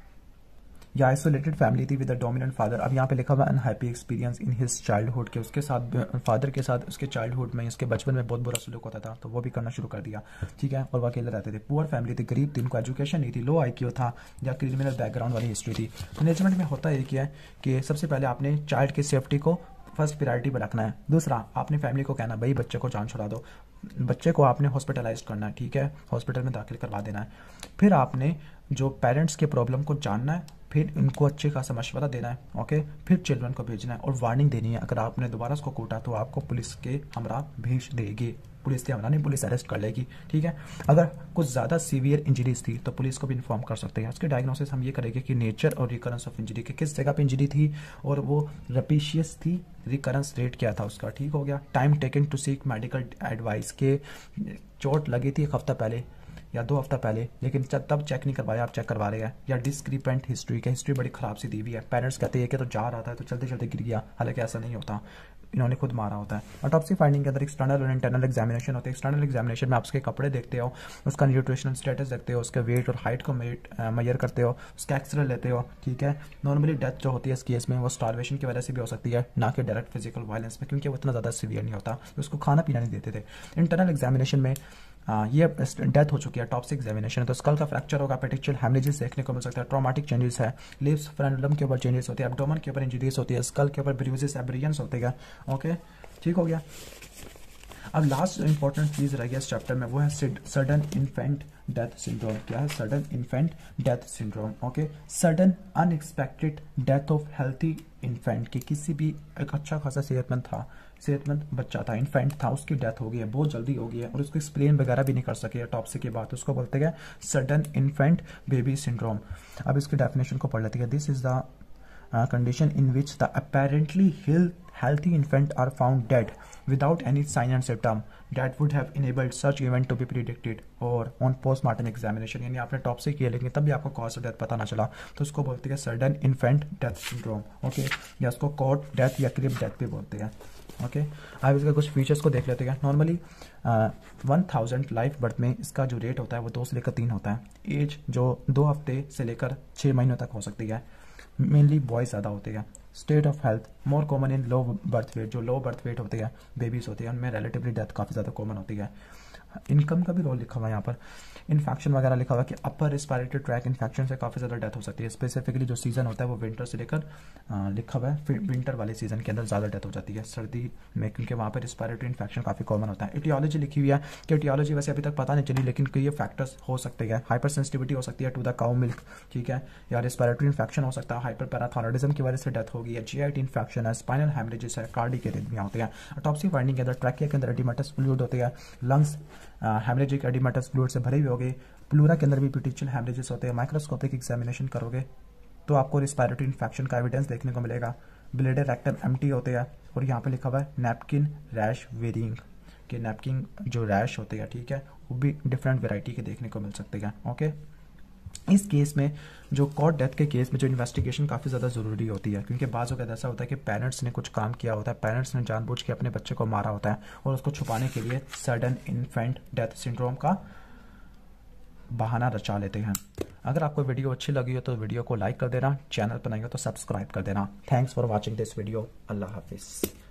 A: या आइसोलेटेड फैमिली थी विद अ डोमिनेंट फादर। अब यहाँ पे लिखा हुआ unhappy experience in his childhood, के उसके साथ फादर के साथ उसके चाइल्डहुड में, उसके बचपन में बहुत बुरा सलूक होता था, तो वो भी करना शुरू कर दिया। ठीक है, और वो अकेले रहते थे। पुअर फैमिली थी, गरीब थी, उनको एजुकेशन नहीं थी, लो IQ था, या क्रिमिनल बैकग्राउंड वाली हिस्ट्री थी। मैनेजमेंट में होता एक ही है कि सबसे पहले आपने चाइल्ड की सेफ्टी को फर्स्ट प्रायोरिटी पर रखना है। दूसरा, आपने फैमिली को कहना भाई बच्चे को जान छुड़ा दो, बच्चे को आपने हॉस्पिटलाइज करना है। ठीक है, हॉस्पिटल में दाखिल करवा देना है। फिर आपने जो पेरेंट्स के प्रॉब्लम को जानना है, फिर इनको अच्छे खासा मशवरा देना है। ओके, फिर चिल्ड्रन को भेजना है और वार्निंग देनी है, अगर आपने दोबारा उसको कूटा तो आपको पुलिस के हमरा भेज देगी, पुलिस के हमरा नहीं, पुलिस अरेस्ट कर लेगी। ठीक है, अगर कुछ ज़्यादा सीवियर इंजरीज थी तो पुलिस को भी इन्फॉर्म कर सकते हैं। उसके डायग्नोसिस हम ये करेंगे कि नेचर और रिकरेंस ऑफ इंजरी, के किस जगह पे इंजरी थी और वो रेपिशियस थी, रिकरेंस रेट क्या था उसका। ठीक हो गया, time taken to seek medical advice, के चोट लगी थी 1 हफ्ता पहले या 2 हफ्ता पहले, लेकिन तब चेक नहीं करवाया, आप चेक करवा रहे हैं। या डिस्क्रिपेंट हिस्ट्री, के हिस्ट्री बड़ी खराब सी दी हुई है, पेरेंट्स कहते हैं कि तो जा रहा था तो चलते चलते गिर गया, हालांकि ऐसा नहीं होता, इन्होंने खुद मारा होता है। ऑटोप्सी फाइंडिंग के अंदर एक्सटर्नल और इंटरनल एग्जामिनेशन होते हैं। एक्सटर्नल एग्जामिनेशन में आप उसके कपड़े देखते हो, उसका न्यूट्रिशनल स्टेटस देखते हो, उसके वेट और हाइट को मेजर करते हो, उसका एक्सरे लेते हो। ठीक है, नॉर्मली डेथ जो होती है इस केस में वो स्टारवेशन की वजह से भी हो सकती है, ना कि डायरेक्ट फिजिकल वायलेंस में, क्योंकि वो इतना ज़्यादा सीवियर नहीं होता, तो उसको खाना पीना नहीं देते थे। इंटरनल एग्जामिनेशन में ये डेथ हो चुकी है, टॉप्सिक एग्जामिनेशन है, तो स्कल का फ्रैक्चर होगा, पेटिक्चुअल हेमरेजेस देखने को मिल सकता है, ट्रॉमेटिक चेंजेस है, लिप्स फ्रेनुलम के ऊपर चेंजेस होते हैं, एब्डोमेन के ऊपर इंजरीज होती है, स्कल के ऊपर ब्रूजेस एब्रियंस होते हैं। ओके, ठीक हो गया। अब लास्ट इंपॉर्टेंट चीज रह गया इस चैप्टर में, वो है सडन इन्फेंट डेथ सिंड्रोम। क्या है sudden infant death syndrome? Okay, sudden unexpected death of healthy infant, कि किसी भी एक अच्छा खासा सेहतमंद बच्चा था, इन्फेंट था, उसकी डेथ हो गई है, बहुत जल्दी हो गई है और उसको एक्सप्लेन वगैरह भी नहीं कर सके टॉपसी की बात, उसको बोलते हैं सडन इन्फेंट बेबी सिंड्रोम। अब इसकी डेफिनेशन को पढ़ लेते हैं। This is the condition in which the apparently healthy infant are found dead without any sign and symptom that would have enabled such event to be predicted or on postmortem examination। यानी आपने टॉप से किया लेकिन तब भी आपको कॉज ऑफ डेथ पता ना चला, तो उसको बोलते हैं sudden infant death syndrome. Okay, या उसको कॉट डेथ या क्रिप डेथ भी बोलते हैं। ओके, अब इसके कुछ फीचर्स को देख लेते हैं। नॉर्मली 1000 लाइफ बर्थ में इसका जो रेट होता है वो 2 से लेकर 3 होता है। एज जो 2 हफ्ते से लेकर 6 महीनों तक हो सकती है। मेनली बॉयज ज़्यादा होते हैं। State of health more common in low birth weight, जो लो बर्थ वेट होते हैं बेबीज होते हैं उनमें रिलेटिवली डेथ काफ़ी ज़्यादा कॉमन होती है। इनकम का भी रोल लिखा हुआ है यहाँ पर। इन्फेक्शन वगैरह लिखा हुआ है कि अपर रिस्पायरेटरी ट्रैक इन्फेक्शन से काफ़ी ज़्यादा डेथ हो सकती है। स्पेसिफिकली जो सीज़न होता है वो विंटर से लेकर लिखा हुआ है विंटर वाले सीज़न के अंदर ज़्यादा डेथ हो जाती है, सर्दी में, क्योंकि वहाँ पर रिस्पायरेटरी इन्फेक्शन काफ़ी कॉमन होता है। एटियोलॉजी लिखी हुई है कि एटियोलॉजी वैसे अभी तक पता नहीं चली, लेकिन ये फैक्टर्स हो सकते हैं। हाइपर सेंसिटिविटी हो सकती है टू द काउ मिल्क, ठीक है, या रिस्पायरेटरी इन्फेक्शन हो सकता है, हाइपर पैराथायरॉइडिज्म की वजह से डेथ होगी, या जीआईटी इन्फेक्शन है, स्पाइनल हेमरेजेस है, कार्डिक एरिथमिया होते हैं। ऑटोप्सी फाइंडिंग के अंदर ट्रैकिया के अंदर एडिमेटस फ्लूइड होते हैं, लंग्स हेमरेजिक एडिमेटस फ्लूइड से भरे हुए हो गए, प्लूरा के अंदर भी पेटिशियल हेमरेजेस होते हैं। माइक्रोस्कोपिक एग्जामिनेशन करोगे तो आपको रिस्पायरेटरी इन्फेक्शन का एविडेंस देखने को मिलेगा। ब्लेडर रेक्टम एम्प्टी होते हैं, और यहाँ पे लिखा हुआ है नैपकिन रैश वेरिंग, कि नैपकिन जो रैश होते हैं, ठीक है, वो भी डिफरेंट वेराइटी के देखने को मिल सकते हैं। ओके, इस केस में जो कॉट डेथ के केस में जो इन्वेस्टिगेशन काफ़ी ज़्यादा ज़रूरी होती है, क्योंकि बाज़ वक़्त ऐसा होता है कि पेरेंट्स ने कुछ काम किया होता है, पेरेंट्स ने जानबूझ के अपने बच्चे को मारा होता है, और उसको छुपाने के लिए सडन इन्फेंट डेथ सिंड्रोम का बहाना रचा लेते हैं। अगर आपको वीडियो अच्छी लगी हो तो वीडियो को लाइक कर देना, चैनल पर नहीं हो तो सब्सक्राइब कर देना। Thanks for watching this video. अल्लाह हाफिज़।